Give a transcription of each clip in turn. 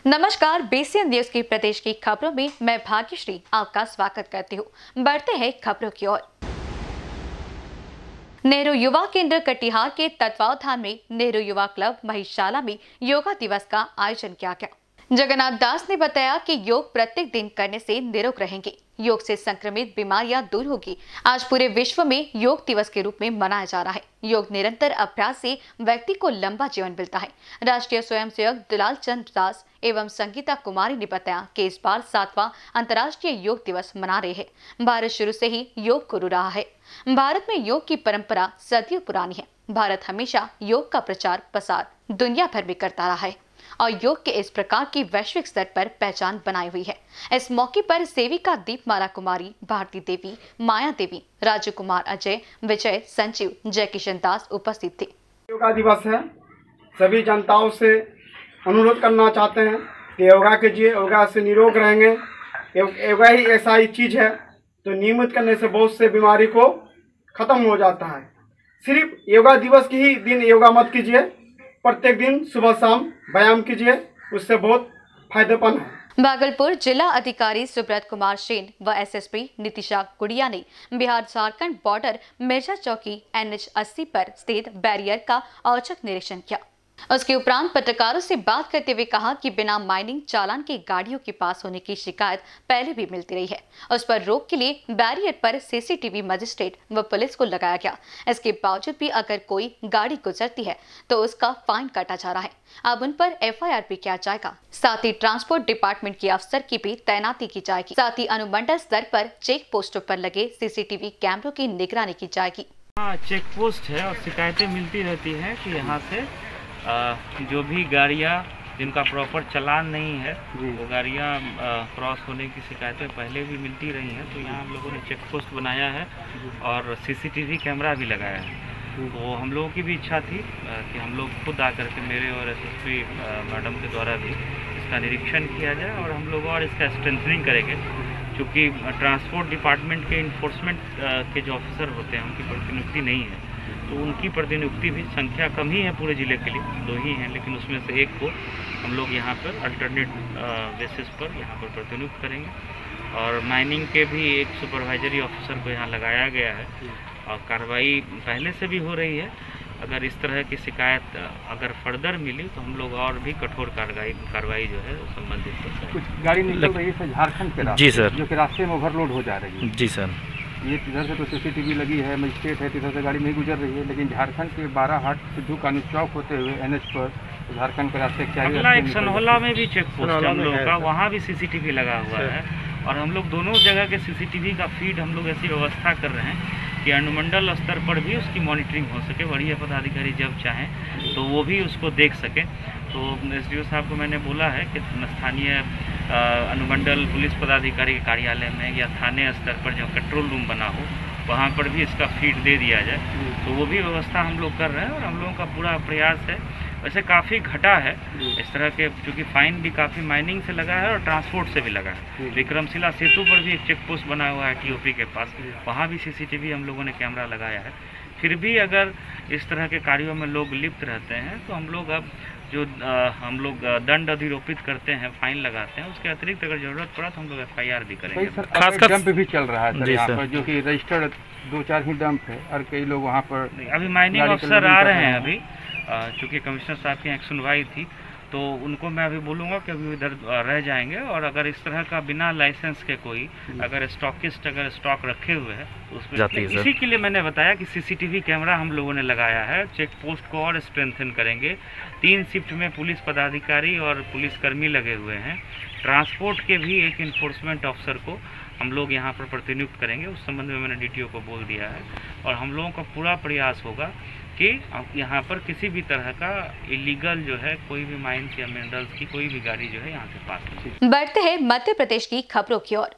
नमस्कार, BCN news की प्रदेश की खबरों में मैं भाग्यश्री आपका स्वागत करती हूँ। बढ़ते हैं खबरों की ओर। नेहरू युवा केंद्र कटिहार के तत्वावधान में नेहरू युवा क्लब महिषाला में योगा दिवस का आयोजन किया गया। जगन्नाथ दास ने बताया कि योग प्रत्येक दिन करने से निरोग रहेंगे, योग से संक्रमित बीमारियां दूर होगी। आज पूरे विश्व में योग दिवस के रूप में मनाया जा रहा है। योग निरंतर अभ्यास से व्यक्ति को लंबा जीवन मिलता है। राष्ट्रीय स्वयंसेवक दुलाल चंद दास एवं संगीता कुमारी ने बताया कि इस बार 7वां अंतर्राष्ट्रीय योग दिवस मना रहे हैं। भारत शुरू से ही योग गुरु रहा है। भारत में योग की परंपरा सदियों पुरानी है। भारत हमेशा योग का प्रचार प्रसार दुनिया भर में करता रहा है और योग के इस प्रकार की वैश्विक स्तर पर पहचान बनाई हुई है। इस मौके पर सेविका दीपमाला कुमारी, भारती देवी, माया देवी, राजू कुमार, अजय, विजय, संजीव, जय किशन दास उपस्थित थे। योगा दिवस है। सभी जनताओं से अनुरोध करना चाहते हैं कि योगा कीजिए, योगा से निरोग रहेंगे। योगा ही ऐसा ही चीज है तो नियमित करने से बहुत से बीमारी को खत्म हो जाता है। सिर्फ योगा दिवस के ही दिन योगा मत कीजिए, प्रत्येक दिन सुबह शाम व्यायाम कीजिए, उससे बहुत फायदेमंद है। भागलपुर जिला अधिकारी सुब्रत कुमार सेन व एसएसपी नितिशा गुड़िया ने बिहार झारखंड बॉर्डर मिर्जा चौकी NH 80 पर स्थित बैरियर का औचक निरीक्षण किया। उसके उपरांत पत्रकारों से बात करते हुए कहा कि बिना माइनिंग चालान की गाड़ियों के पास होने की शिकायत पहले भी मिलती रही है। उस पर रोक के लिए बैरियर पर CCTV मजिस्ट्रेट व पुलिस को लगाया गया। इसके बावजूद भी अगर कोई गाड़ी गुजरती है तो उसका फाइन काटा जा रहा है। अब उन पर FIR भी किया जाएगा। साथ ही ट्रांसपोर्ट डिपार्टमेंट के अफसर की भी तैनाती की जाएगी। साथ ही अनुमंडल स्तर पर चेक पोस्टों पर लगे CCTV कैमरों की निगरानी की जाएगी। चेक पोस्ट है और शिकायतें मिलती रहती है कि यहाँ से जो भी गाड़ियाँ जिनका प्रॉपर चालान नहीं है वो गाड़ियाँ क्रॉस होने की शिकायतें पहले भी मिलती रही हैं। तो यहाँ हम लोगों ने चेक पोस्ट बनाया है और CCTV कैमरा भी लगाया है। तो हम लोगों की भी इच्छा थी कि हम लोग खुद आकर के मेरे और SSP मैडम के द्वारा भी इसका निरीक्षण किया जाए और हम लोग और इसका स्ट्रेंथनिंग करेंगे। क्योंकि ट्रांसपोर्ट डिपार्टमेंट के इन्फोर्समेंट के जो ऑफिसर होते हैं उनकी प्रतिनियुक्ति नहीं है, तो उनकी प्रतिनियुक्ति भी संख्या कम ही है पूरे ज़िले के लिए, 2 ही हैं, लेकिन उसमें से एक को हम लोग यहाँ पर अल्टरनेट बेसिस पर यहाँ पर प्रतिनियुक्त करेंगे। और माइनिंग के भी एक सुपरवाइजरी ऑफिसर को यहाँ लगाया गया है और कार्रवाई पहले से भी हो रही है। अगर इस तरह की शिकायत अगर फर्दर मिली तो हम लोग और भी कठोर कार्रवाई जो है संबंधित करते हैं। कुछ गाड़ी निकल रही है झारखंड के रास्ते, जी सर, जो कि रास्ते में ओवरलोड हो जा रही है। जी सर, ये इधर से तो CCTV लगी है, मजिस्ट्रेट है, इधर से गाड़ी नहीं गुजर रही है, लेकिन झारखंड के 12 हाट सिद्धू कानून चौक होते हुए NH पर तो झारखंड के रास्ते क्या अगला एक सनहोला में भी चेक पोस्ट हम लोगों का, वहाँ भी CCTV लगा हुआ है और हम लोग दोनों जगह के CCTV का फीड हम लोग ऐसी व्यवस्था कर रहे हैं कि अनुमंडल स्तर पर भी उसकी मॉनिटरिंग हो सके। वरीय पदाधिकारी जब चाहें तो वो भी उसको देख सकें। तो SDO साहब को मैंने बोला है कि स्थानीय अनुमंडल पुलिस पदाधिकारी के कार्यालय में या थाने स्तर पर जो कंट्रोल रूम बना हो वहाँ पर भी इसका फीड दे दिया जाए। तो वो भी व्यवस्था हम लोग कर रहे हैं और हम लोगों का पूरा प्रयास है। वैसे काफ़ी घटा है इस तरह के, क्योंकि फाइन भी काफ़ी माइनिंग से लगा है और ट्रांसपोर्ट से भी लगा है। विक्रमशिला सेतु पर भी एक चेक पोस्ट बना हुआ है TOP के पास, वहाँ भी CCTV हम लोगों ने कैमरा लगाया है। फिर भी अगर इस तरह के कार्यों में लोग लिप्त रहते हैं तो हम लोग अब जो हम लोग दंड अधिरोपित करते हैं, फाइन लगाते हैं, उसके अतिरिक्त अगर जरूरत पड़ा तो हम लोग FIR भी करेंगे। खासकर डंप भी चल रहा है सर यहाँ पर, जो कि रजिस्टर्ड 2-4 ही डंप है और कई लोग वहाँ पर अभी माइनिंग अफसर आ रहे हैं। अभी चूँकि कमिश्नर साहब की एक सुनवाई थी तो उनको मैं अभी बोलूँगा कि अभी इधर रह जाएंगे और अगर इस तरह का बिना लाइसेंस के कोई अगर स्टॉकिस्ट अगर स्टॉक रखे हुए हैं तो उसमें इसी के लिए मैंने बताया कि CCTV कैमरा हम लोगों ने लगाया है। चेक पोस्ट को और स्ट्रेंथन करेंगे। 3 शिफ्ट में पुलिस पदाधिकारी और पुलिसकर्मी लगे हुए हैं। ट्रांसपोर्ट के भी एक इन्फोर्समेंट ऑफिसर को हम लोग यहाँ पर प्रतिनियुक्त करेंगे। उस संबंध में मैंने DTO को बोल दिया है और हम लोगों का पूरा प्रयास होगा कि यहाँ पर किसी भी तरह का इलीगल जो है कोई भी माइंस या मिनरल्स की कोई भी गाड़ी जो है यहाँ से पास नहीं। बढ़ते हैं मध्य प्रदेश की खबरों की ओर।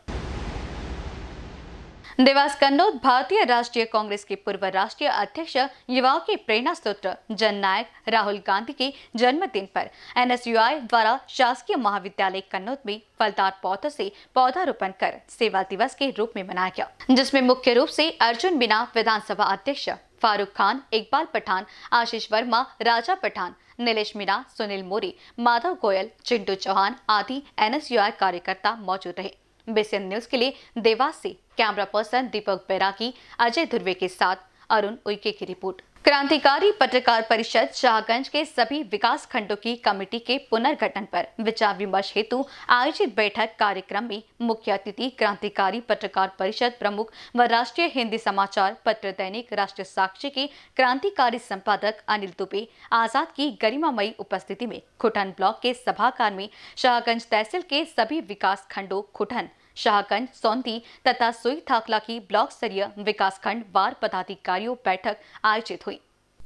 देवास कन्नौज भारतीय राष्ट्रीय कांग्रेस के पूर्व राष्ट्रीय अध्यक्ष, युवाओं के प्रेरणा स्रोत जननायक राहुल गांधी के जन्मदिन पर NSUI द्वारा शासकीय महाविद्यालय कन्नौज में फलदार पौधों से पौधारोपण कर सेवा दिवस के रूप में मनाया गया, जिसमें मुख्य रूप से अर्जुन मीना विधानसभा अध्यक्ष, फारूक खान, इकबाल पठान, आशीष वर्मा, राजा पठान, नीलेश मीणा, सुनील मोरी, माधव गोयल, चिंटू चौहान आदि NSUI कार्यकर्ता मौजूद रहे। BCN न्यूज के लिए देवास से कैमरा पर्सन दीपक बैरागी, अजय ध्रुवे के साथ अरुण उइके की रिपोर्ट। क्रांतिकारी पत्रकार परिषद शाहगंज के सभी विकास खंडों की कमेटी के पुनर्गठन पर विचार विमर्श हेतु आयोजित बैठक कार्यक्रम में मुख्य अतिथि क्रांतिकारी पत्रकार परिषद प्रमुख व राष्ट्रीय हिंदी समाचार पत्र दैनिक राष्ट्रीय साक्षी के क्रांतिकारी संपादक अनिल दुबे आजाद की गरिमामयी उपस्थिति में खुटन ब्लॉक के सभागार में शाहगंज तहसील के सभी विकास खंडों खुटन, शाहगंज, सौंदी तथा सुई थाकला की ब्लॉक स्तरीय विकासखंड वार पदाधिकारियों बैठक आयोजित हुई।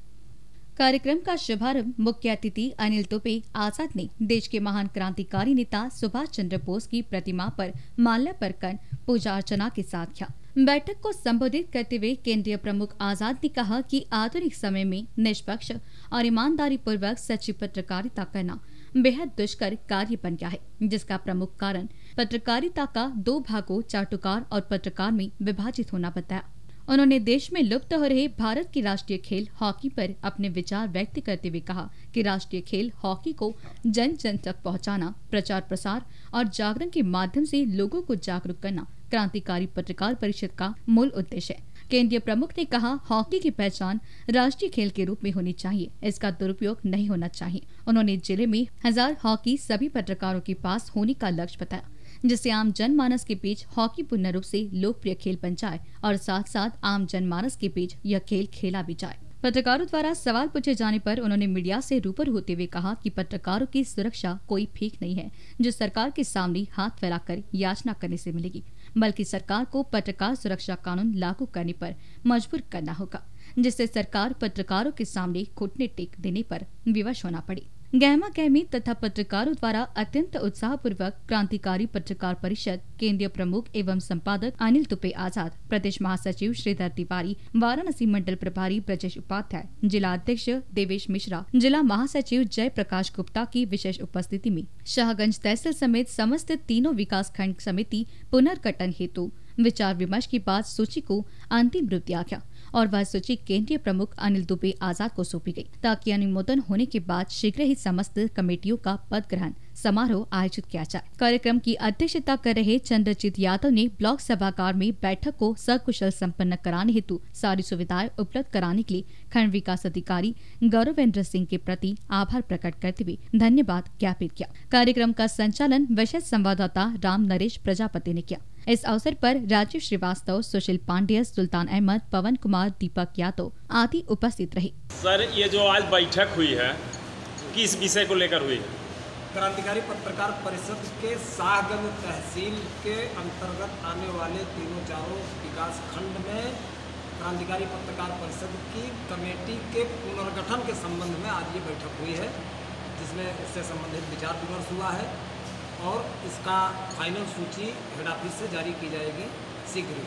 कार्यक्रम का शुभारंभ मुख्य अतिथि अनिल दुबे आजाद ने देश के महान क्रांतिकारी नेता सुभाष चंद्र बोस की प्रतिमा पर माल्यार्पण कर पूजा अर्चना के साथ किया। बैठक को संबोधित करते हुए केंद्रीय प्रमुख आजाद ने कहा कि आधुनिक समय में निष्पक्ष और ईमानदारी पूर्वक सच्ची पत्रकारिता करना बेहद दुष्कर कार्य बन गया है, जिसका प्रमुख कारण पत्रकारिता का 2 भागों चाटुकार और पत्रकार में विभाजित होना बताया। उन्होंने देश में लुप्त हो रहे भारत की राष्ट्रीय खेल हॉकी पर अपने विचार व्यक्त करते हुए कहा कि राष्ट्रीय खेल हॉकी को जन जन तक पहुंचाना, प्रचार प्रसार और जागरण के माध्यम से लोगों को जागरूक करना क्रांतिकारी पत्रकार परिषद का मूल उद्देश्य है। केंद्रीय प्रमुख ने कहा, हॉकी की पहचान राष्ट्रीय खेल के रूप में होनी चाहिए, इसका दुरुपयोग नहीं होना चाहिए। उन्होंने जिले में 1000 हॉकी सभी पत्रकारों के पास होने का लक्ष्य बताया, जिससे आम जनमानस के बीच हॉकी पूर्ण रूप से लोकप्रिय खेल बन जाए और साथ साथ आम जनमानस के बीच यह खेल खेला भी जाए। पत्रकारों द्वारा सवाल पूछे जाने पर उन्होंने मीडिया से रूबरू होते हुए कहा कि पत्रकारों की सुरक्षा कोई भीख नहीं है जो सरकार के सामने हाथ फैलाकर याचना करने से मिलेगी, बल्कि सरकार को पत्रकार सुरक्षा कानून लागू करने पर मजबूर करना होगा, जिससे सरकार पत्रकारों के सामने घुटने टेक देने पर विवश होना पड़े। गहमा गहमी तथा पत्रकारों द्वारा अत्यंत उत्साहपूर्वक क्रांतिकारी पत्रकार परिषद केंद्रीय प्रमुख एवं संपादक अनिल दुबे आजाद, प्रदेश महासचिव श्रीधर तिवारी, वाराणसी मंडल प्रभारी ब्रजेश उपाध्याय, जिला अध्यक्ष देवेश मिश्रा, जिला महासचिव जय प्रकाश गुप्ता की विशेष उपस्थिति में शाहगंज तहसील समेत समस्त तीनों विकास खंड समिति पुनर्गठन हेतु विचार विमर्श के बाद सूची को अंतिम रूप दिया गया और वह सूची केंद्रीय प्रमुख अनिल दुबे आजाद को सौंपी गई, ताकि अनुमोदन होने के बाद शीघ्र ही समस्त कमेटियों का पद ग्रहण समारोह आयोजित किया जाए। कार्यक्रम की अध्यक्षता कर रहे चंद्रजीत यादव ने ब्लॉक सभागार में बैठक को सकुशल संपन्न कराने हेतु सारी सुविधाएं उपलब्ध कराने के लिए खंड विकास अधिकारी गौरवेंद्र सिंह के प्रति आभार प्रकट करते हुए धन्यवाद ज्ञापित किया। कार्यक्रम का संचालन विशेष संवाददाता राम नरेश प्रजापति ने किया। इस अवसर पर राजीव श्रीवास्तव, सुशील पांडेय, सुल्तान अहमद, पवन कुमार, दीपक यादव आदि उपस्थित रहे। सर, ये जो आज बैठक हुई है किस विषय को लेकर हुई है? क्रांतिकारी पत्रकार परिषद के शाहगंज तहसील के अंतर्गत आने वाले तीनों चारों विकास खंड में क्रांतिकारी पत्रकार परिषद की कमेटी के पुनर्गठन के संबंध में आज ये बैठक हुई है, जिसमें उससे संबंधित विचार विमर्श हुआ है और इसका फाइनल सूची हेड ऑफिस से जारी की जाएगी शीघ्र।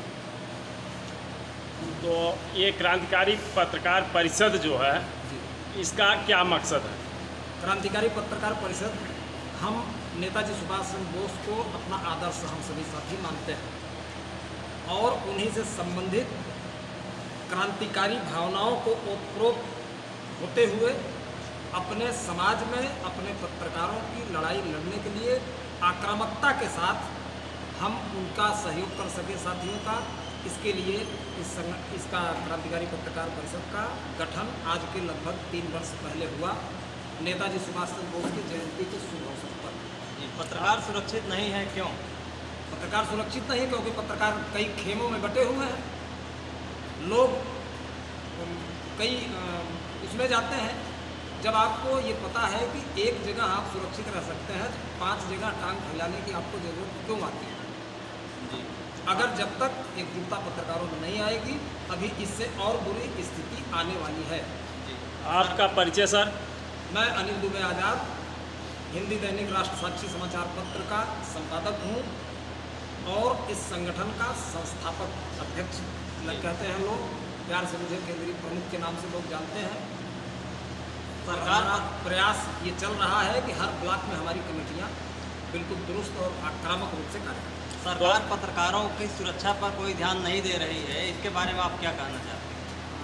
तो ये क्रांतिकारी पत्रकार परिषद जो है इसका क्या मकसद है? क्रांतिकारी पत्रकार परिषद हम नेताजी सुभाष चंद्र बोस को अपना आदर्श हम सभी साथी मानते हैं और उन्हीं से संबंधित क्रांतिकारी भावनाओं को ओतप्रोत होते हुए अपने समाज में अपने पत्रकारों की लड़ाई लड़ने के लिए आक्रामकता के साथ हम उनका सहयोग कर सके साथियों का, इसके लिए इसका क्रांतिकारी पत्रकार परिषद का गठन आज के लगभग 3 वर्ष पहले हुआ, नेताजी सुभाष चंद्र बोस की जयंती के शुभ अवसर पर। पत्रकार सुरक्षित नहीं है, क्यों? पत्रकार सुरक्षित नहीं, क्योंकि पत्रकार कई खेमों में बटे हुए हैं। लोग कई इसमें जाते हैं। जब आपको ये पता है कि एक जगह आप सुरक्षित रह सकते हैं, 5 जगह टांग फैलाने की आपको जरूरत क्यों आती है? अगर जब तक एकजुटता पत्रकारों में नहीं आएगी, अभी इससे और बुरी स्थिति आने वाली है। आपका परिचय सर? मैं अनिल दुबे आजाद, हिंदी दैनिक राष्ट्र साक्षी समाचार पत्र का संपादक हूँ और इस संगठन का संस्थापक अध्यक्ष कहते हैं लोग, प्यार से मुझे केंद्रीय प्रमुख के नाम से लोग जानते हैं। सरकार का प्रयास ये चल रहा है कि हर ब्लॉक में हमारी कमेटियाँ बिल्कुल दुरुस्त और आक्रामक रूप से कार्य करें। सरकार पत्रकारों की सुरक्षा पर कोई ध्यान नहीं दे रही है, इसके बारे में आप क्या कहना चाहते हैं?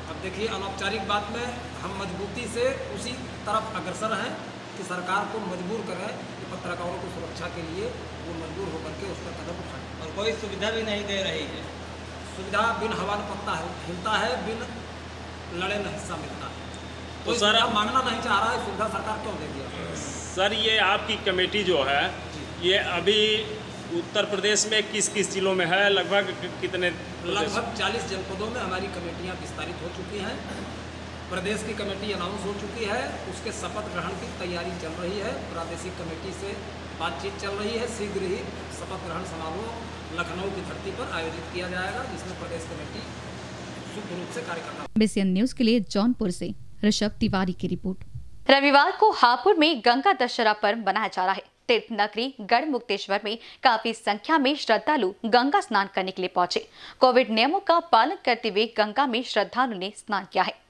अब देखिए, अनौपचारिक बात में हम मजबूती से उसी तरफ अग्रसर हैं कि सरकार को मजबूर करें कि पत्रकारों की सुरक्षा के लिए वो मजबूर होकर के उस पर कदम उठाएं। और कोई सुविधा भी नहीं दे रही है। सुविधा बिन हवा न पत्ता हिलता है, बिन लड़े न हिस्सा मिलता है। तो तो सर, मांगना नहीं चाह रहा है, सुविधा सरकार क्यों देगी? सर, ये आपकी कमेटी जो है ये अभी उत्तर प्रदेश में किस जिलों में है? लगभग कितने? लगभग 40 जनपदों में हमारी कमेटियां विस्तारित हो चुकी हैं। प्रदेश की कमेटी अनाउंस हो चुकी है, उसके शपथ ग्रहण की तैयारी चल रही है। प्रादेशिक कमेटी से बातचीत चल रही है। शीघ्र ही शपथ ग्रहण समारोह लखनऊ की धरती पर आयोजित किया जाएगा, जिसमें प्रदेश कमेटी शुभ रूप से कार्य करना। BCN न्यूज के लिए जौनपुर से ऋषभ तिवारी की रिपोर्ट। रविवार को हापुड़ में गंगा दशहरा पर्व मनाया जा रहा है। तीर्थ नगरी गढ़ मुक्तेश्वर में काफी संख्या में श्रद्धालु गंगा स्नान करने के लिए पहुंचे। कोविड नियमों का पालन करते हुए गंगा में श्रद्धालु ने स्नान किया है।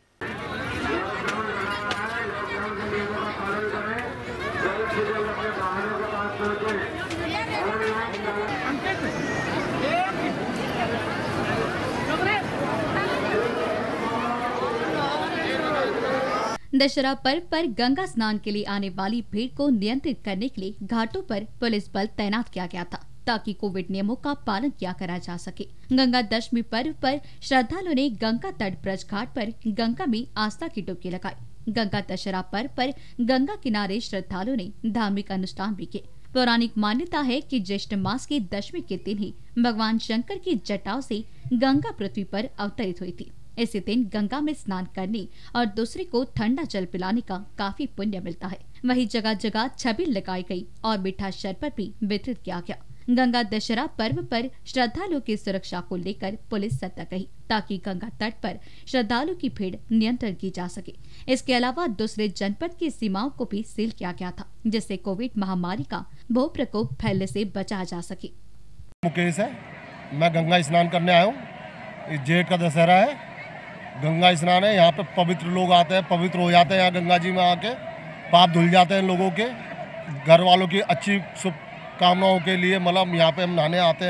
दशहरा पर्व पर गंगा स्नान के लिए आने वाली भीड़ को नियंत्रित करने के लिए घाटों पर पुलिस बल तैनात किया गया था, ताकि कोविड नियमों का पालन किया करा जा सके। गंगा दशमी पर्व पर श्रद्धालुओं ने गंगा तट ब्रज घाट पर गंगा में आस्था की डुबकी लगाई। गंगा दशहरा पर्व पर गंगा किनारे श्रद्धालुओं ने धार्मिक अनुष्ठान भी किए। पौराणिक मान्यता है कि ज्येष्ठ मास की दशमी के दिन ही भगवान शंकर की जटाओं से गंगा पृथ्वी पर अवतरित हुई थी। इसी दिन गंगा में स्नान करने और दूसरे को ठंडा जल पिलाने का काफी पुण्य मिलता है। वहीं जगह जगह छबील लगाई गई और मीठा शरबत भी वितरित किया गया। गंगा दशहरा पर्व पर श्रद्धालुओं की सुरक्षा को लेकर पुलिस सतर्क रही, ताकि गंगा तट पर श्रद्धालुओं की भीड़ नियंत्रण की जा सके। इसके अलावा दूसरे जनपद की सीमाओं को भी सील किया गया था, जिससे कोविड महामारी का भू प्रकोप फैलने से बचाया जा सके। मुकेश है, मैं गंगा स्नान करने आया हूँ। जेठ का दशहरा है, गंगा स्नान है। यहाँ पे पवित्र लोग आते हैं, पवित्र हो जाते हैं। यहाँ गंगा जी में आके पाप धुल जाते हैं लोगों के। घर वालों की अच्छी शुभकामनाओं के लिए मतलब यहाँ पे हम नहाने आते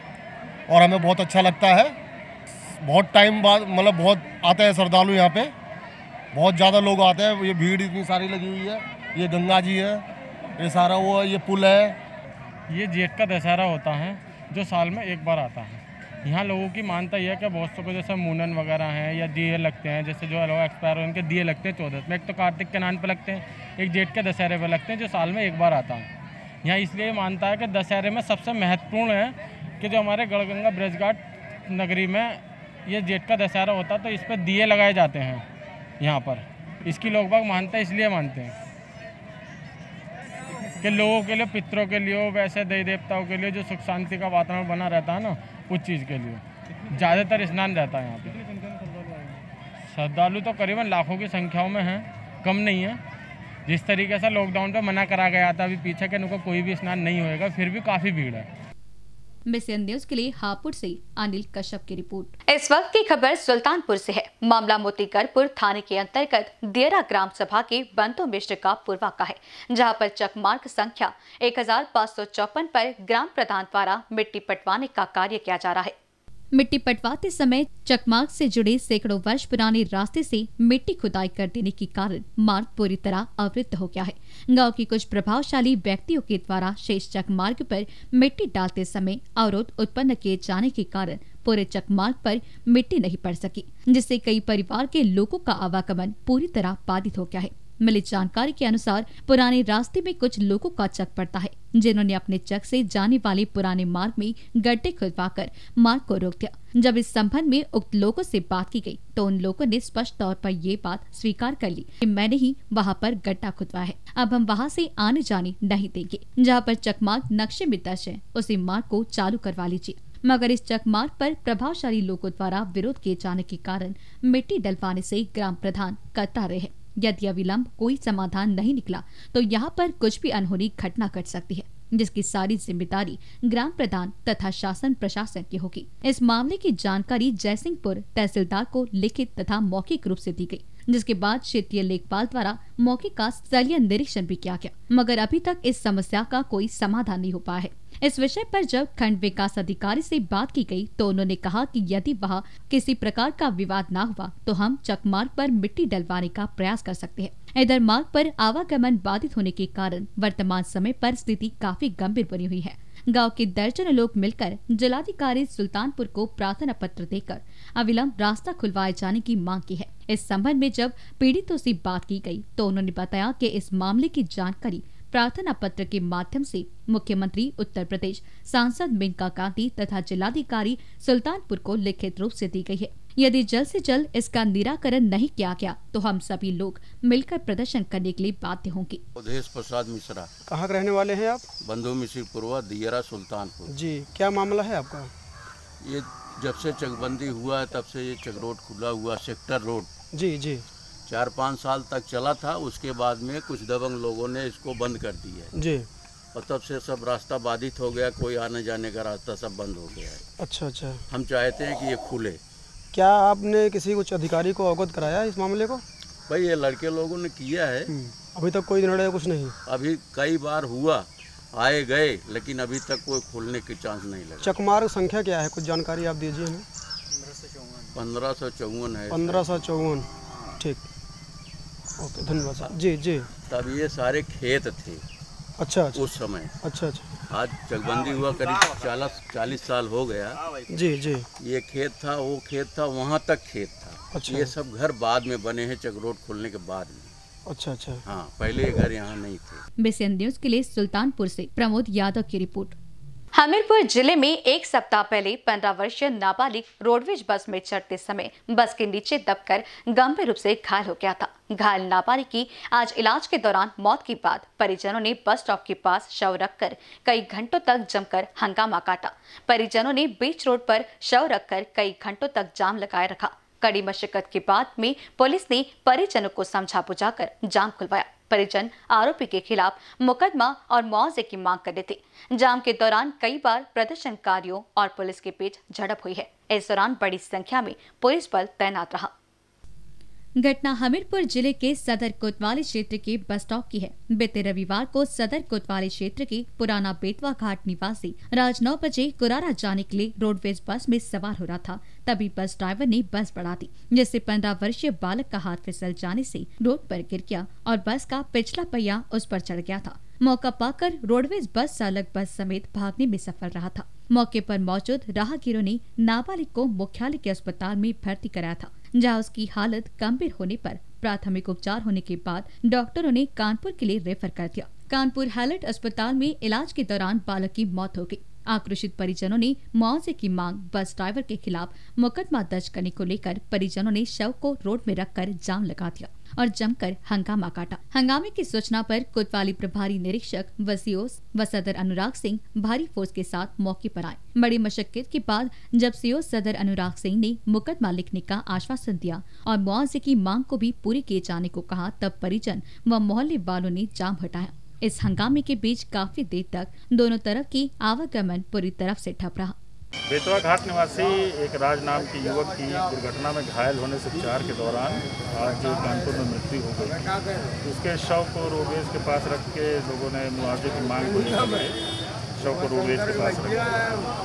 हैं और हमें बहुत अच्छा लगता है। बहुत टाइम बाद मतलब बहुत आते हैं श्रद्धालु यहाँ पे, बहुत ज़्यादा लोग आते हैं। ये भीड़ इतनी सारी लगी हुई है। ये गंगा जी है, ये सारा वो है, ये पुल है। ये जेठ का दशहरा होता है जो साल में एक बार आता है। यहाँ लोगों की मानता यह है कि बहुत से को जैसे मुंडन वगैरह हैं या दिए लगते हैं, जैसे जो लोग एक्सपायर हो उनके दिए लगते हैं 14 में। एक तो कार्तिक के नाम पे लगते हैं, एक जेठ के दशहरे पे लगते हैं जो साल में एक बार आता है। यहाँ इसलिए मानता है कि दशहरे में सबसे महत्वपूर्ण है कि जो हमारे गढ़गंगा ब्रजघाट नगरी में ये जेठ का दशहरा होता है, तो इस पर दिए लगाए जाते हैं यहाँ पर। इसकी लोग बाग मानते हैं, इसलिए मानते हैं कि लोगों के लिए, पितरों के लिए, वैसे देवी देवताओं के लिए जो सुख शांति का वातावरण बना रहता है ना, उस चीज़ के लिए ज़्यादातर स्नान रहता है यहाँ पे। श्रद्धालु तो करीबन लाखों की संख्याओं में हैं, कम नहीं है। जिस तरीके से लॉकडाउन पे मना करा गया था अभी पीछे के उनको कोई भी स्नान नहीं होएगा, फिर भी काफ़ी भीड़ है। BCN न्यूज के लिए हापुड़ से अनिल कश्यप की रिपोर्ट। इस वक्त की खबर सुल्तानपुर से है। मामला मोतीगढ़पुर थाने के अंतर्गत दियरा ग्राम सभा के बंतो मिश्र का पूर्वा का है, जहां पर चकमार्ग संख्या 1554 पर ग्राम प्रधान द्वारा मिट्टी पटवाने का कार्य किया जा रहा है। मिट्टी पटवाते समय चकमार्ग से जुड़े सैकड़ों वर्ष पुराने रास्ते से मिट्टी खुदाई कर देने के कारण मार्ग पूरी तरह अवरुद्ध हो गया है। गांव की कुछ प्रभावशाली व्यक्तियों के द्वारा शेष चकमार्ग पर मिट्टी डालते समय अवरोध उत्पन्न किए जाने के कारण पूरे चकमार्ग पर मिट्टी नहीं पड़ सकी, जिससे कई परिवार के लोगों का आवागमन पूरी तरह बाधित हो गया है। मिली जानकारी के अनुसार पुराने रास्ते में कुछ लोगों का चक पड़ता है, जिन्होंने अपने चक से जाने वाले पुराने मार्ग में गड्ढे खुदवाकर मार्ग को रोक दिया। जब इस संबंध में उक्त लोगों से बात की गई तो उन लोगों ने स्पष्ट तौर पर ये बात स्वीकार कर ली कि मैंने ही वहां पर गड्ढा खुदवाया है, अब हम वहां से आने जाने नहीं देंगे। जहां पर चकमार्ग नक्शे में दर्ज है उसी मार्ग को चालू करवा लीजिए। मगर इस चकमार्ग पर प्रभावशाली लोगों द्वारा विरोध किए जाने के कारण मिट्टी डलवाने से ग्राम प्रधान कतरा रहे हैं। यदि अविलंब कोई समाधान नहीं निकला तो यहाँ पर कुछ भी अनहोनी घटना घट सकती है, जिसकी सारी जिम्मेदारी ग्राम प्रधान तथा शासन प्रशासन की होगी। इस मामले की जानकारी जयसिंहपुर तहसीलदार को लिखित तथा मौखिक रूप से दी गई। जिसके बाद क्षेत्रीय लेखपाल द्वारा मौके का स्थलीय निरीक्षण भी किया गया, मगर अभी तक इस समस्या का कोई समाधान नहीं हो पाया है। इस विषय पर जब खंड विकास अधिकारी से बात की गई तो उन्होंने कहा कि यदि वहाँ किसी प्रकार का विवाद न हुआ तो हम चकमार्ग पर मिट्टी डलवाने का प्रयास कर सकते हैं। इधर मार्ग पर आवागमन बाधित होने के कारण वर्तमान समय पर स्थिति काफी गंभीर बनी हुई है। गांव के दर्जनों लोग मिलकर जिलाधिकारी सुल्तानपुर को प्रार्थना पत्र देकर अविलंब रास्ता खुलवाए जाने की मांग की है। इस संबंध में जब पीड़ितों से बात की गई तो उन्होंने बताया कि इस मामले की जानकारी प्रार्थना पत्र के माध्यम से मुख्यमंत्री उत्तर प्रदेश, सांसद मेनका गांधी तथा जिलाधिकारी सुल्तानपुर को लिखित रूप से दी गई है। यदि जल्द से जल्द इसका निराकरण नहीं किया गया तो हम सभी लोग मिलकर प्रदर्शन करने के लिए बाध्य होंगे। उदेश प्रसाद मिश्रा। कहाँ के रहने वाले हैं आप? बंधु मिश्रपुरवा, दियरा, सुल्तानपुर। जी, क्या मामला है आपका? ये जब से चकबंदी हुआ है तब से ये चक रोड खुला हुआ, सेक्टर रोड। जी जी। 4-5 साल तक चला था, उसके बाद में कुछ दबंग लोगों ने इसको बंद कर दिया है जी, और तब से सब रास्ता बाधित हो गया, कोई आने जाने का रास्ता सब बंद हो गया है। अच्छा अच्छा। हम चाहते हैं कि ये खुले। क्या आपने किसी कुछ अधिकारी को अवगत कराया इस मामले को? भाई ये लड़के लोगों ने किया है, अभी तक कोई निर्णय कुछ नहीं? अभी कई बार हुआ, आए गए, लेकिन अभी तक कोई खुलने की चांस नहीं लगा। चकमार्ग संख्या क्या है, कुछ जानकारी आप दीजिए हमें। 1554 है। 1554, ठीक, ओके, धन्यवाद सर। जी जी। तब ये सारे खेत थे। अच्छा, उस समय। अच्छा अच्छा। आज चकबंदी हुआ करीब 40 साल हो गया। जी जी। ये खेत था, वो खेत था, वहाँ तक खेत था। अच्छा। ये सब घर बाद में बने हैं, चक रोड खुलने के बाद में। अच्छा अच्छा। हाँ, पहले ये घर यहाँ नहीं थे। BCN न्यूज के लिए सुल्तानपुर से प्रमोद यादव की रिपोर्ट। हमीरपुर जिले में एक सप्ताह पहले 15 वर्षीय नाबालिग रोडवेज बस में चढ़ते समय बस के नीचे दबकर गंभीर रूप से घायल हो गया था। घायल नाबालिग की आज इलाज के दौरान मौत के बाद परिजनों ने बस स्टॉप के पास शव रखकर कई घंटों तक जमकर हंगामा काटा। परिजनों ने बीच रोड पर शव रखकर कई घंटों तक जाम लगाए रखा। कड़ी मशक्कत के बाद में पुलिस ने परिजनों को समझा बुझाकर जाम खुलवाया। परिजन आरोपी के खिलाफ मुकदमा और मुआवजे की मांग कर रहे थे। जाम के दौरान कई बार प्रदर्शनकारियों और पुलिस के बीच झड़प हुई है। इस दौरान बड़ी संख्या में पुलिस बल तैनात रहा। घटना हमीरपुर जिले के सदर कोतवाली क्षेत्र के बस स्टॉप की है। बीते रविवार को सदर कोतवाली क्षेत्र के पुराना बेतवा घाट निवासी राज 9 बजे कुरारा जाने के लिए रोडवेज बस में सवार हो रहा था। तभी बस ड्राइवर ने बस बढ़ा दी, जिससे 15 वर्षीय बालक का हाथ फिसल जाने से रोड पर गिर गया और बस का पिछला पहिया उस पर चढ़ गया था। मौका पाकर रोडवेज बस चालक बस समेत भागने में सफल रहा था। मौके पर मौजूद राहगीरों ने नाबालिग को मुख्यालय के अस्पताल में भर्ती कराया था, जहां उसकी हालत गंभीर होने पर प्राथमिक उपचार होने के बाद डॉक्टरों ने कानपुर के लिए रेफर कर दिया। कानपुर हैलेट अस्पताल में इलाज के दौरान बालक की मौत हो गई। आक्रोशित परिजनों ने मुआवजे की मांग बस ड्राइवर के खिलाफ मुकदमा दर्ज करने को लेकर परिजनों ने शव को रोड में रखकर जाम लगा दिया और जमकर हंगामा काटा। हंगामे की सूचना पर कोतवाली प्रभारी निरीक्षक वसीओस व सदर अनुराग सिंह भारी फोर्स के साथ मौके पर आए। बड़ी मशक्कत के बाद जब सीओ सदर अनुराग सिंह ने मुकदमा लिखने का आश्वासन दिया और मुआवजे की मांग को भी पूरी किए जाने को कहा, तब परिजन व मोहल्ले वालों ने जाम हटाया। इस हंगामे के बीच काफी देर तक दोनों तरफ की आवागमन पूरी तरफ से ठप रहा। बेतवा घाट निवासी एक राज नाम के युवक की दुर्घटना में घायल होने से उपचार के दौरान आज कानपुर में मृत्यु हो गई। उसके शव को रोडवेज के पास रख के लोगों ने मुआवजे की मांग को लेकर शव को रोडवेज के पास रखा।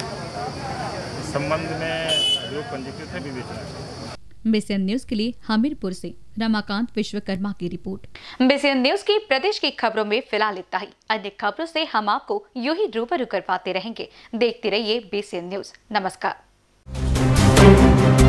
इस संबंध में जो पंजीकृत है विवेचना। BCN न्यूज के लिए हमीरपुर से रमाकांत विश्वकर्मा की रिपोर्ट। BCN न्यूज की प्रदेश की खबरों में फिलहाल इतना ही। अन्य खबरों से हम आपको यूं ही रूबरू करवाते रहेंगे। देखते रहिए BCN न्यूज। नमस्कार।